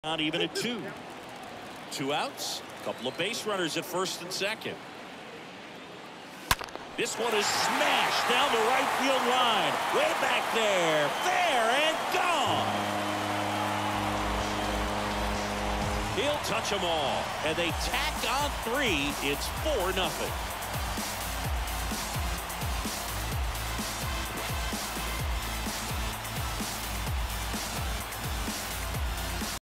Not even at 2. 2 outs. A couple of base runners at first and second. This one is smashed down the right field line. Way back there. Fair and gone. He'll touch them all. And they tack on 3. It's 4-0.